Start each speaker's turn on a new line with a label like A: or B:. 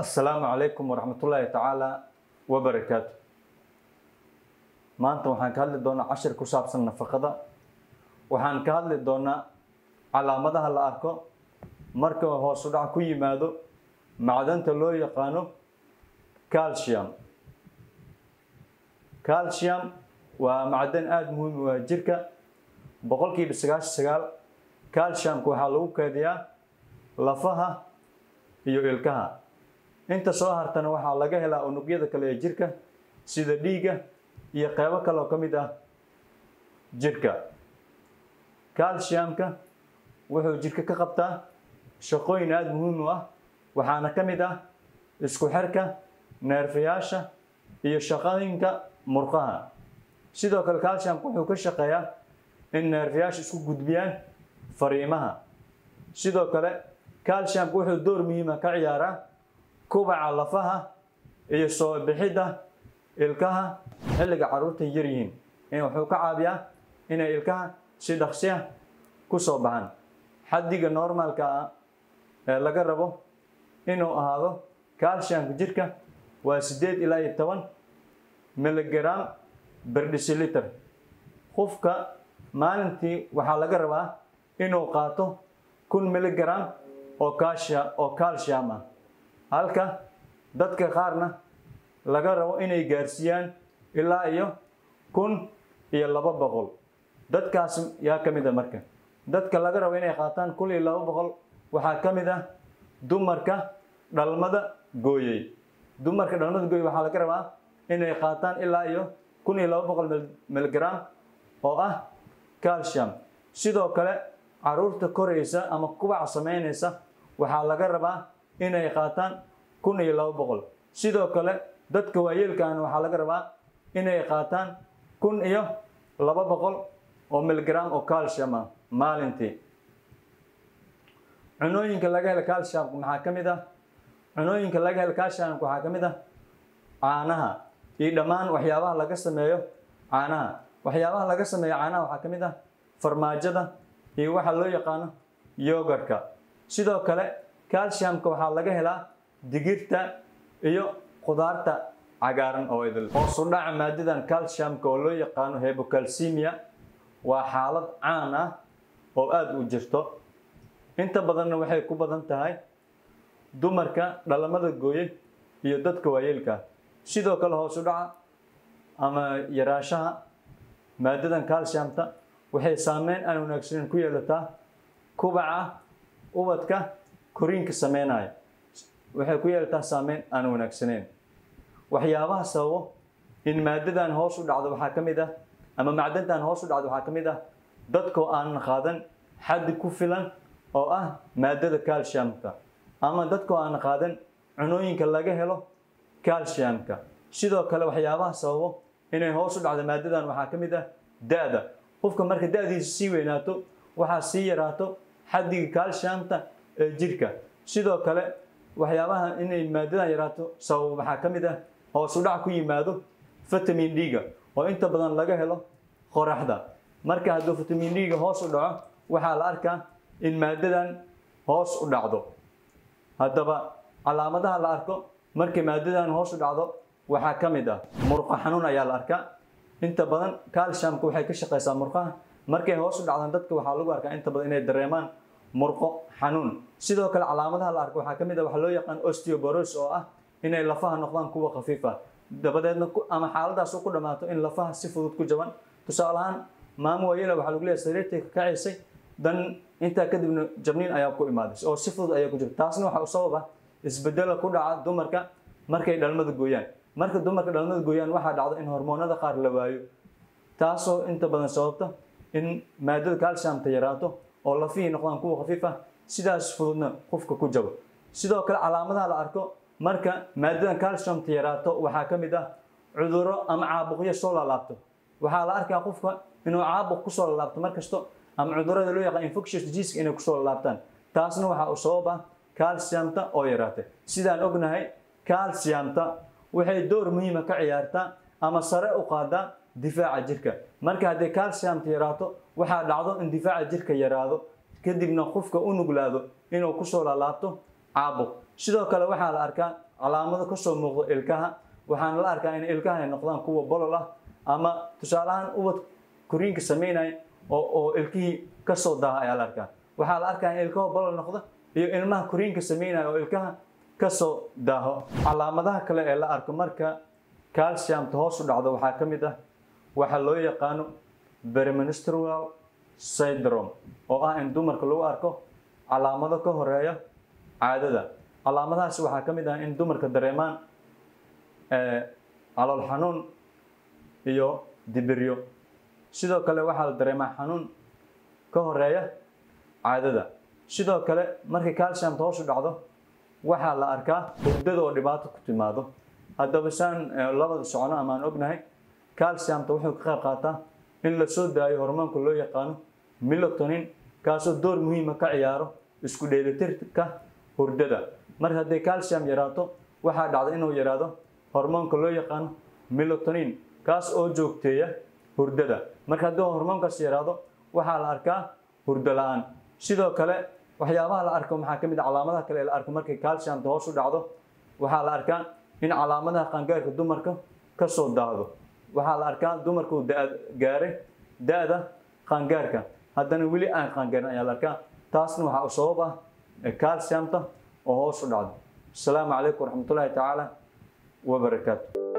A: السلام عليكم ورحمة الله تعالى وبركاته. maanta waxaan ka hadli doonaa cashir ku saabsan nafaqada. Waxaan ka hadli doonaa calaamadaha la arko marka hoos u dhac ku yimaado macdanta loo yaqaano calcium. Calcium waa macdan aad muhiim u ah jirka. boqolkiiba 99 calcium waxaa lagu kaydiyaa lafaha iyo ilkaha. inta soo hartana waxaa laga helaa unugyada kale ee jirka sida dhiigga iyo qaybo kale oo kamid ah jirka. Calciumka wuxuu jirka ka qabtaa shaqooyin aad muhiim u ah, waxaana kamid ah isku xirka neerfayaasha iyo shaqooyinka murqaha. sidoo kale calciumka wuxuu ka shaqeeyaa in neerfayaasha isku gudbiyaan fariimaha. sidoo kale calciumka wuxuu door muhiim ah ka ciyaaraa kubaca lafaha iyo soo bixida ilkaha xilliga carruurta yar yihiin. wuxuu ka caawiyaa inay ilkaha si dhaqsi ah ku soo baxaan. xaddiga normaalka ah ee laga rabo inuu ahaado calciumka jirka waa 8 ilaa 10 miligram per deciliter. qofka maalintii waxaa laga rabaa inuu qaato 1 miligram oo calcium ah, halka dadka qaarna laga rabo inay gaarsiiyaan ilaa iyo 1200. dadkaas yaa kamid ah marka dadka laga rabo inay qaataan 1200 waxaa kamid ah dumarka dhalmada gooyay. dumarka dhalmada gooyay waxaa laga rabaa inay qaataan ilaa iyo 1200 miligram oo ah calcium. sidoo kale carruurta koraysa ama kubaca sameynaysa waxaa laga rabaa inay qaataan 1200. sidoo kale dadka waayeelkaan waxaa laga rabaa inay qaataan 1200 oo miligram oo calcium ah maalintii. cunooyinka laga helo calcium maxaa kamid ah? cunooyinka laga helo calcium waxaa kamid ah caanaha iyo dhammaan waxyaabaha laga sameeyo caanaha. waxyaabaha laga sameeyo caanaha waxaa kamid ah farmaajada iyo waxa loo yaqaano yogurtka. sidoo kale calciumka waxaa laga helaa digirta iyo khudaarta cagaaran oo idil. hoos u dhaca maadadan calciumka oo loo yaqaano hypocalcemia waa xaalad caan ah oo aad u jirto. inta badanna waxay ku badan tahay dumarka dhalmada gooyay iyo dadka waayeelka. sidoo kale hoos u dhaca ama yaraashaha maadadan calciumta waxay saameyn aan wanaagsaneyn ku yeelataa kubaca ubadka koriinka sameynaya. waxay ku yeelataa saameyn aan wanaagsaneyn. waxyaabaha sababo in maadadan hoos u dhacdo waxaa kamid ah ama macdantan hoos u dhacdo waxaa kamid ah dadka aan qaadan xaddi ku filan oo ah maadada calciumka ama dadka aan qaadan cunooyinka laga helo calciumka. sidoo kale waxyaabaha sababo inay hoos u dhacdo maadadan waxaa kamid ah da'da. qofka marka da'diisa sii weynaato waxaa sii yaraato xaddiga calciumta ee jirka. sidoo kale waxyaabaha inay maadadan yaraato sabab waxaa kamid ah hoos u dhac ku yimaado vitamin D-ga oo inta badan laga helo qoraxda. marka hadduu vitamin D-ga hoos u dhaco waxaa la arkaa in maadadan hoos u dhacdo. haddaba calaamadaha la arko markay maadadan hoos u dhacdo waxaa kamid ah murqo xanuun ayaa la arkaa. inta badan calciumka waxay ka shaqeysaa murqaha. markay hoos u dhacdaan dadka waxaa lagu arkaa inta badan inay dareemaan murqo xanuun. sidoo kale calaamadaha la arko waxaa kamid ah waxa loo yaqaan osteoporosis oo ah inay lafaha noqdaan kuwa khafiif ah dabadeedna ama xaaladaas ku dhamaato in lafaha si fudud ku jaban. tusaale ahaan maamo waayeel waxaa lagu leeyahay sariirtay ka kacaysay dan intaa kadibna jabniin ayaa ku imaaday oo si fudud ayaa ku jirta. taasna waxaa u sabab ah isbedelo ku dhaca dumarka markay dhalmada gooyaan. marka dumarka dhalmada gooyaan waxaa dhacdo in hormoonada qaar la waayo, taasoo inta badan sababta in maadada calciumta yaraato oo lafihii noqdaan kuwa khafiif ah sidaas fududna qofka ku jabo. sidoo kale calaamadaha la arko marka maadadan calciumta yaraato waxaa kamid ah cudurro ama caabuqyo soo laalaabto. waxaa la arkaa qofka inuu caabuq kusoo laalaabto markasto ama cudurrada loo yaqaan infectious disease inay kusoo laalaabtaan. taasna waxaa u sabab ah calciumta oo yaraatay. sidaan ognahay calciumta waxay door muhiim ah ka ciyaartaa ama sare u qaadaa difaaca jirka. marka haddii calciumta yaraato waxaa dhacdo in difaaca jirka yaraado kadibna qofka u nuglaado inuu kusoo laalaabto caabuq. sidoo kale waxaa la arkaa calaamado ka soo muuqdo ilkaha waxaan la arkaa in ilkaha ay noqdaan kuwa bolol ah ama tusaale ahaan ubad koriinka sameynaya oo ilkihii ka soo daaha ayaa la arkaa waxaa la arkaa in ilkaha bolol noqdo iyo ilmaha koriinka sameynaya oo ilkaha ka soo daaho calaamadaha kale ee la arko marka calciumta hoos u dhacdo waxaa ka mid ah waxa loo yaqaano premenstrual syndrome oo ah in dumarka lagu arko calaamado ka horeeya caadada calaamadahaas waxaa ka mid ah in dumarka dareemaan calool xanuun iyo dibiryo sidoo kale waxaa la dareemaa xanuun ka horeeya caadada sidoo kale markay calciumta hoos u dhacdo waxaa la arkaa hurdada oo dhibaato ku timaado haddaba saan labada socono ama aan ognahay calciumta wuxuu ka qayb qaataa in la soo daayo hormoonka loo yaqaano melatonin kaasoo door muhiima ka ciyaaro isku dheelitirka hurdada marka hadday calcium yaraato waxaa dhacda inuu yaraado hormoonka loo yaqaano melatonin kaas oo joogteeya hurdada marka haddii hormoonkaas yaraado waxaa la arkaa hurdo la-aan sidoo kale waxyaabaha la arko maxaa ka mid ah calaamadaha kale ee la arko markay calciumta hoos u dhacdo waxaa la arkaa in calaamadaha qaangaarka dumarka ka soo daahdo waxaa la arkaa dumarku gaaray da-da qaangaarka haddana weli aan qaangaarin ayaa la arkaa taasna waxaa u sabab ah calciumta oo hoos u dhacdo asalaamu calaykum waraxmatullaahi tacaala wabarakaatu